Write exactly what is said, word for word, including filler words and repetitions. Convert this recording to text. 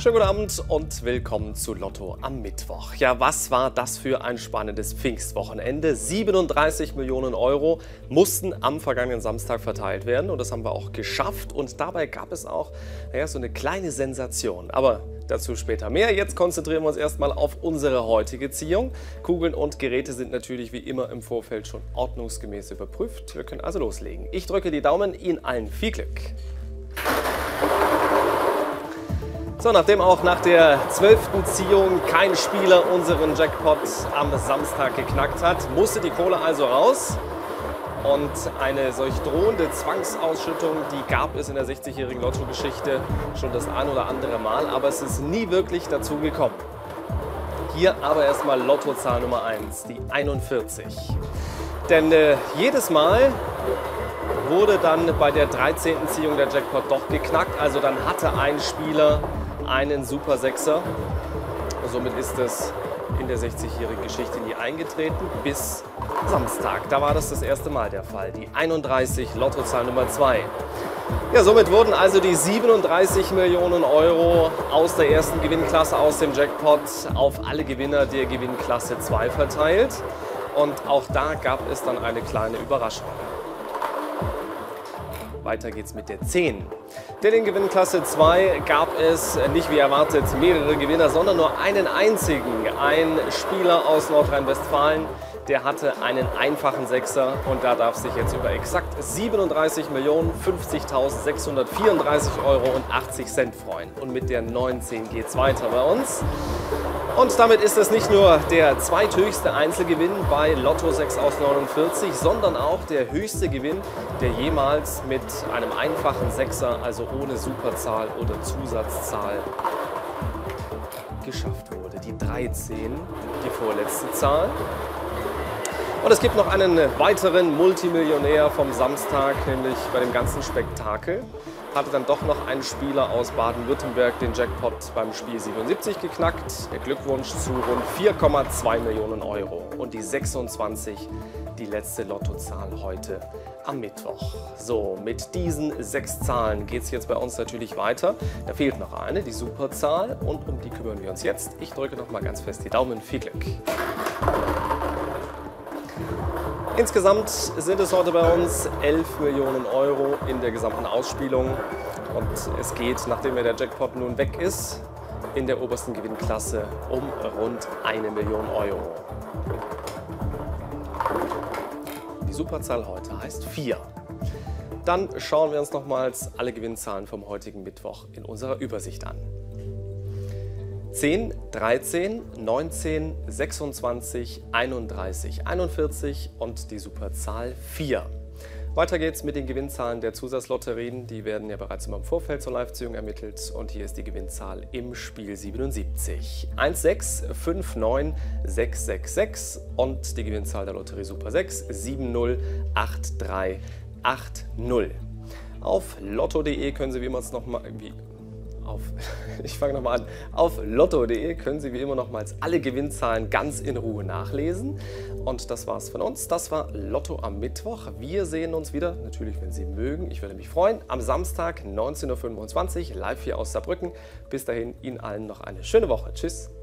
Schönen guten Abend und willkommen zu Lotto am Mittwoch. Ja, was war das für ein spannendes Pfingstwochenende? siebenunddreißig Millionen Euro mussten am vergangenen Samstag verteilt werden und das haben wir auch geschafft. Und dabei gab es auch ja, so eine kleine Sensation. Aber dazu später mehr. Jetzt konzentrieren wir uns erstmal auf unsere heutige Ziehung. Kugeln und Geräte sind natürlich wie immer im Vorfeld schon ordnungsgemäß überprüft. Wir können also loslegen. Ich drücke die Daumen, Ihnen allen viel Glück. So, nachdem auch nach der zwölften Ziehung kein Spieler unseren Jackpot am Samstag geknackt hat, musste die Kohle also raus. Und eine solch drohende Zwangsausschüttung, die gab es in der sechzigjährigen Lotto-Geschichte schon das ein oder andere Mal, aber es ist nie wirklich dazu gekommen. Hier aber erstmal Lottozahl Nummer eins, die einundvierzig. Denn äh, jedes Mal wurde dann bei der dreizehnten Ziehung der Jackpot doch geknackt, also dann hatte ein Spieler einen Super Sechser. Somit ist es in der sechzigjährigen Geschichte nie eingetreten, bis Samstag. Da war das das erste Mal der Fall. Die einunddreißig, Lottozahl Nummer zwei. Ja, somit wurden also die siebenunddreißig Millionen Euro aus der ersten Gewinnklasse, aus dem Jackpot, auf alle Gewinner der Gewinnklasse zwei verteilt. Und auch da gab es dann eine kleine Überraschung. Weiter geht's mit der zehn. Denn in Gewinnklasse zwei gab es nicht wie erwartet mehrere Gewinner, sondern nur einen einzigen. Ein Spieler aus Nordrhein-Westfalen, der hatte einen einfachen Sechser und da darf sich jetzt über exakt siebenunddreißig Millionen fünfzigtausendsechshundertvierunddreißig Euro und achtzig Cent freuen. Und mit der neunzehn geht's weiter bei uns. Und damit ist es nicht nur der zweithöchste Einzelgewinn bei Lotto sechs aus neunundvierzig, sondern auch der höchste Gewinn, der jemals mit einem einfachen Sechser, also ohne Superzahl oder Zusatzzahl, geschafft wurde. Die dreizehn, die vorletzte Zahl. Und es gibt noch einen weiteren Multimillionär vom Samstag, nämlich bei dem ganzen Spektakel hatte dann doch noch ein Spieler aus Baden-Württemberg den Jackpot beim Spiel siebenundsiebzig geknackt. Der Glückwunsch zu rund vier Komma zwei Millionen Euro. Und die sechsundzwanzig, die letzte Lottozahl heute am Mittwoch. So, mit diesen sechs Zahlen geht es jetzt bei uns natürlich weiter. Da fehlt noch eine, die Superzahl, und um die kümmern wir uns jetzt. Ich drücke noch mal ganz fest die Daumen. Viel Glück! Insgesamt sind es heute bei uns elf Millionen Euro in der gesamten Ausspielung. Und es geht, nachdem ja der Jackpot nun weg ist, in der obersten Gewinnklasse um rund eine Million Euro. Die Superzahl heute heißt vier. Dann schauen wir uns nochmals alle Gewinnzahlen vom heutigen Mittwoch in unserer Übersicht an. zehn, dreizehn, neunzehn, sechsundzwanzig, einunddreißig, einundvierzig und die Superzahl vier. Weiter geht's mit den Gewinnzahlen der Zusatzlotterien. Die werden ja bereits immer im Vorfeld zur Live-Ziehung ermittelt. Und hier ist die Gewinnzahl im Spiel siebenundsiebzig. eins sechs fünf neun sechs sechs sechs und die Gewinnzahl der Lotterie Super sechs sieben null acht drei acht null. Auf lotto punkt de können Sie wie immer noch mal... Wie, Auf, ich fange nochmal an. Auf lotto punkt de können Sie wie immer nochmals alle Gewinnzahlen ganz in Ruhe nachlesen. Und das war's von uns. Das war Lotto am Mittwoch. Wir sehen uns wieder, natürlich, wenn Sie mögen. Ich würde mich freuen. Am Samstag neunzehn Uhr fünfundzwanzig live hier aus Saarbrücken. Bis dahin Ihnen allen noch eine schöne Woche. Tschüss.